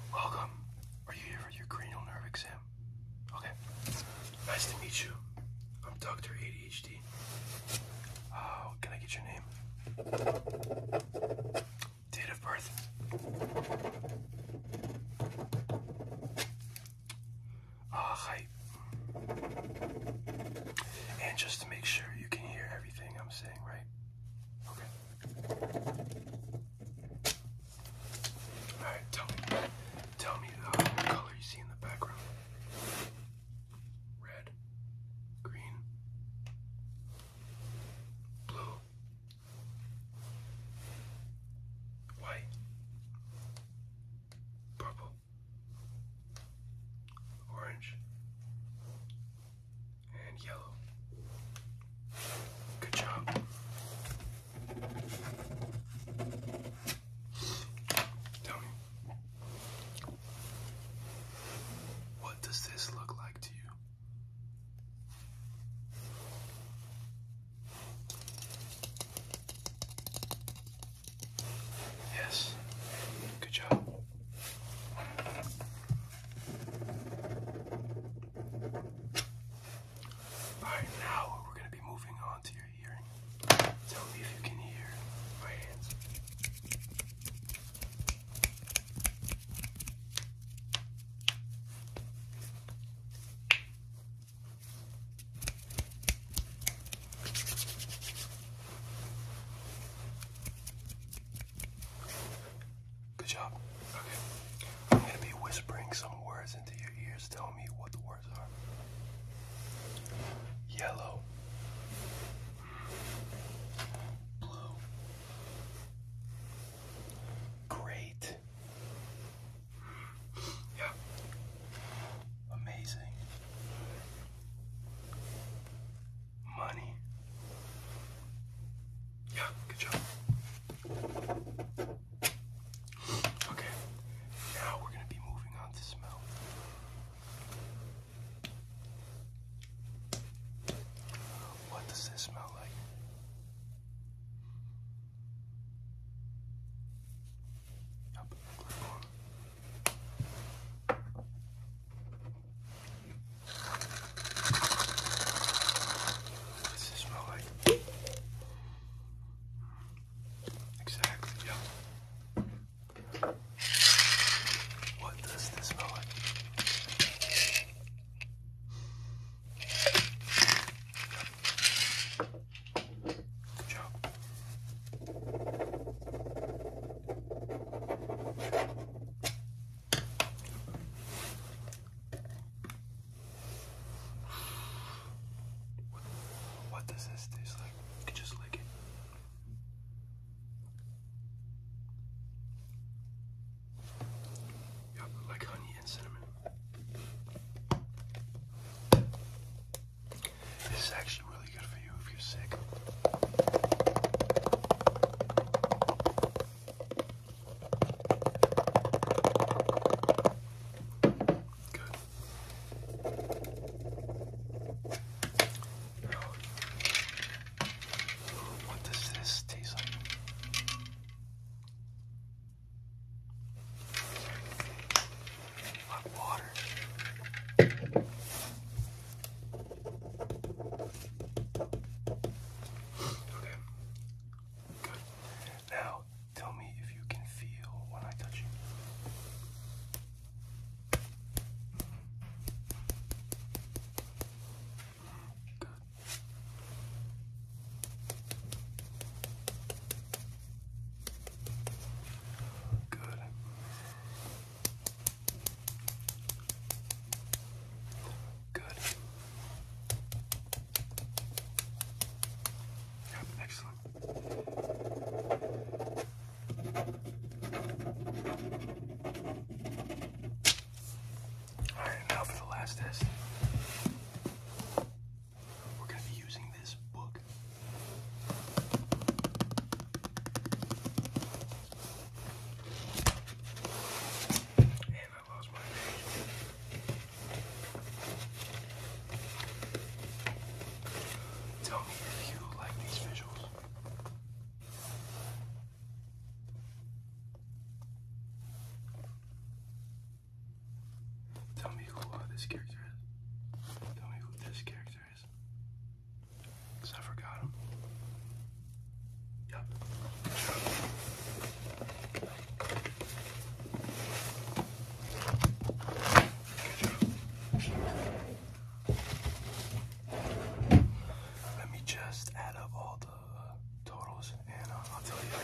Welcome. Are you here for your cranial nerve exam? Okay. Nice to meet you. I'm Dr. ADHD. Can I get your name? Date of birth? Height. And just to make sure you can hear everything I'm saying, right? Okay. Alright, tell me what color you see in the background. Red, green, blue, white, purple, orange, and yellow. Good job. Tell me, what does this look like to you? Yes. Good job. Alright, now we're going to be moving on to your hearing. Tell me if you can hear my hands. Good job. Okay. I'm going to be whispering some words into your ears. Tell me what the words are. Yellow. Blue. Great. Yeah. Amazing. Money. Yeah, good job. Okay, now we're going to be moving on to smell. What does this smell like? Yep, clip on. What does this smell like? Exactly, yeah. What does this smell like? Good job. What does this taste like? You can just lick it. Yep, like honey and cinnamon. This is actually really good for you if you're sick. Good. Now, what does this taste like? Like water. Okay. Good. Now, tell me if you can feel when I touch you. Good. Good. Good. Yep, excellent. Alright, now for the last test. We're going to be using this book. And I lost my page. Tell me if you like these visuals. job. Let me just add up all the totals and I'll tell you.